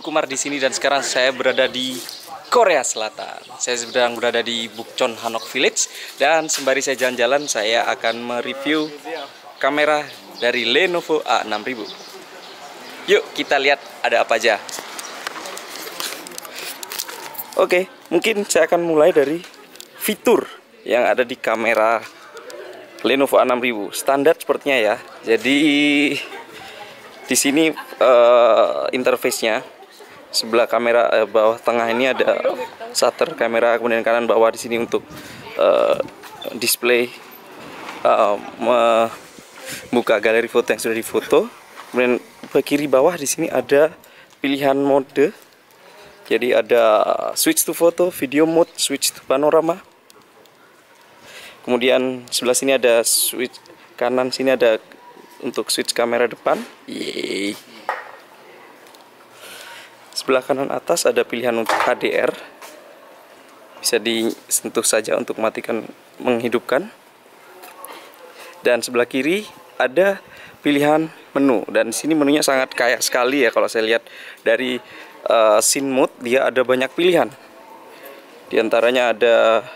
Kumar di sini dan sekarang saya berada di Korea Selatan. Saya sedang berada di Bukchon Hanok Village dan sembari saya jalan-jalan saya akan mereview kamera dari Lenovo A6000. Yuk kita lihat ada apa aja. Oke, mungkin saya akan mulai dari fitur yang ada di kamera Lenovo A6000. Standar sepertinya ya. Jadi di sini interface-nya sebelah kamera bawah tengah ini ada shutter kamera, kemudian kanan bawah di sini untuk display membuka galeri foto yang sudah difoto. Kemudian kiri bawah di sini ada pilihan mode. Jadi ada switch to photo, video mode, switch to panorama. Kemudian sebelah sini ada switch, kanan sini ada untuk switch kamera depan. Yeay. Sebelah kanan atas ada pilihan untuk HDR. Bisa disentuh saja untuk matikan, menghidupkan. Dan sebelah kiri ada pilihan menu. Dan di sini menunya sangat kaya sekali ya, kalau saya lihat dari scene mode dia ada banyak pilihan. Di antaranya ada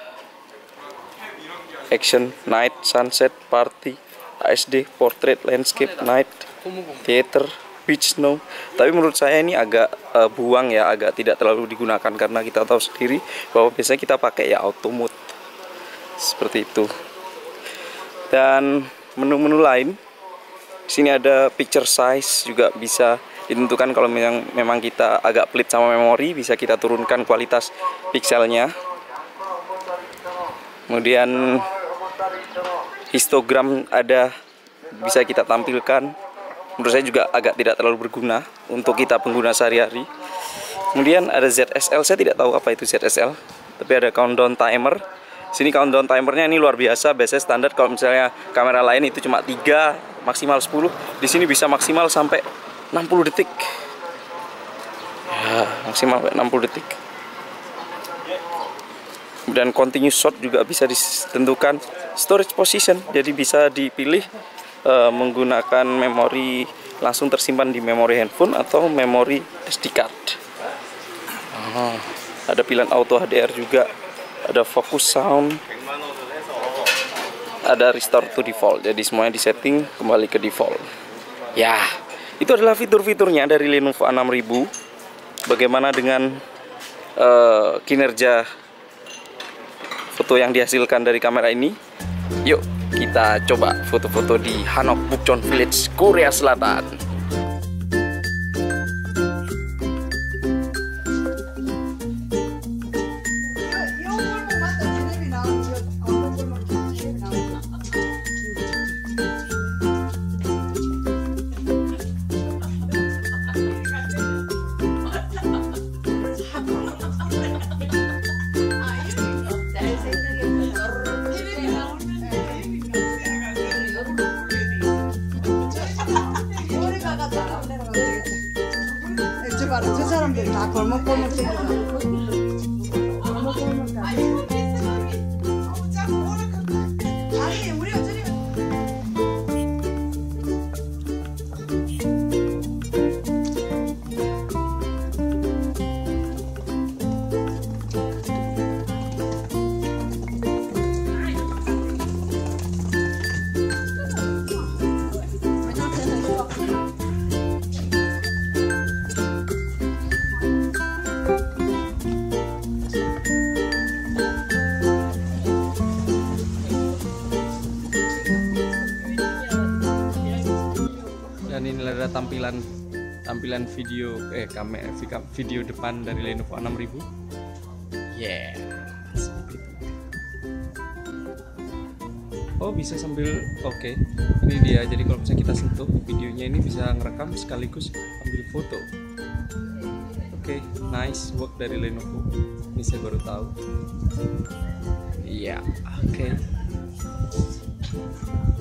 action, night, sunset, party, ASD, portrait, landscape, night, theater, beach, snow. Tapi menurut saya ini agak buang ya, agak tidak terlalu digunakan karena kita tahu sendiri bahwa biasanya kita pakai ya auto mode seperti itu. Dan menu-menu lain, di sini ada picture size juga bisa ditentukan. Kalau memang kita agak pelit sama memori, bisa kita turunkan kualitas pikselnya. Kemudian histogram ada, bisa kita tampilkan. Menurut saya juga agak tidak terlalu berguna untuk kita pengguna sehari-hari. Kemudian ada ZSL, saya tidak tahu apa itu ZSL, tapi ada countdown timer. Sini countdown timernya ini luar biasa. Biasanya standar kalau misalnya kamera lain itu cuma 3, maksimal 10. Di sini bisa maksimal sampai 60 detik. Ya, maksimal 60 detik. Dan continuous shot juga bisa ditentukan. Storage position, jadi bisa dipilih menggunakan memori langsung tersimpan di memori handphone atau memori SD card. Ada pilihan auto HDR juga, ada focus sound, ada restore to default. Jadi semuanya disetting kembali ke default. Ya, itu adalah fitur-fiturnya dari Lenovo A6000. Bagaimana dengan kinerja foto yang dihasilkan dari kamera ini? Yuk kita coba foto-foto di Hanok Bukchon Village, Korea Selatan. 저 사람들 다 골목골목 아니 우리가 저리 Dan inilah ada tampilan video video depan dari Lenovo A6000. Yeah, seperti itu. Oh, bisa sambil oke. Ini dia. Jadi kalau misalnya kita sentuh videonya ini bisa ngerekam sekaligus ambil foto. Oke, nice work dari Lenovo. Ini saya baru tahu. Iya, oke.